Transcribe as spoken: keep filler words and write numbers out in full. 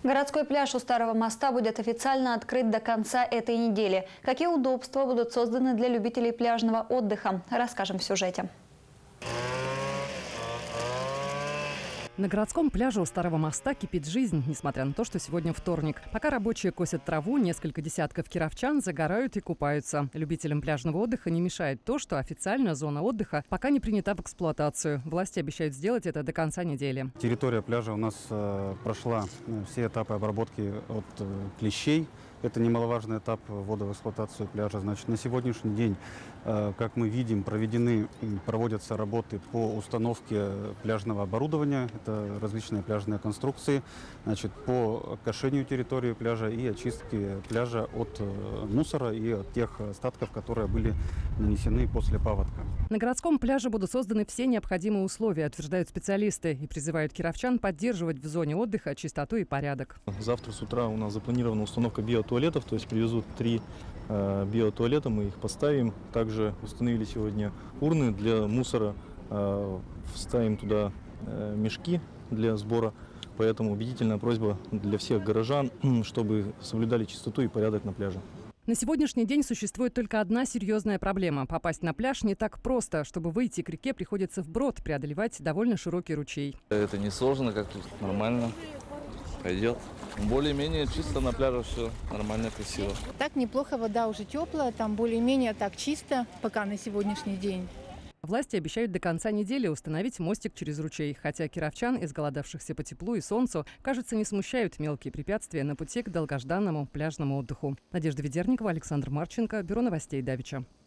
Городской пляж у Старого моста будет официально открыт до конца этой недели. Какие удобства будут созданы для любителей пляжного отдыха, расскажем в сюжете. На городском пляже у Старого моста кипит жизнь, несмотря на то, что сегодня вторник. Пока рабочие косят траву, несколько десятков кировчан загорают и купаются. Любителям пляжного отдыха не мешает то, что официально зона отдыха пока не принята в эксплуатацию. Власти обещают сделать это до конца недели. Территория пляжа у нас э, прошла э, все этапы обработки от э, клещей. Это немаловажный этап ввода в эксплуатацию пляжа. Значит, на сегодняшний день, э, как мы видим, проведены, проводятся работы по установке пляжного оборудования. Это различные пляжные конструкции, значит, по кошению территории пляжа и очистке пляжа от э, мусора и от тех остатков, которые были нанесены после паводка. На городском пляже будут созданы все необходимые условия, утверждают специалисты, и призывают кировчан поддерживать в зоне отдыха чистоту и порядок. Завтра с утра у нас запланирована установка биотуалетов, то есть привезут три э, биотуалета, мы их поставим. Также установили сегодня урны для мусора, э, вставим туда э, мешки для сбора. Поэтому убедительная просьба для всех горожан, чтобы соблюдали чистоту и порядок на пляже. На сегодняшний день существует только одна серьезная проблема. Попасть на пляж не так просто. Чтобы выйти к реке, приходится вброд преодолевать довольно широкий ручей. Это не сложно, как-то нормально пойдет. Более-менее чисто на пляже, все нормально, красиво. Так неплохо, вода уже теплая, там более-менее так чисто пока на сегодняшний день. Власти обещают до конца недели установить мостик через ручей. Хотя кировчан, изголодавшихся по теплу и солнцу, кажется, не смущают мелкие препятствия на пути к долгожданному пляжному отдыху. Надежда Ведерникова, Александр Марченко, Бюро новостей Давича.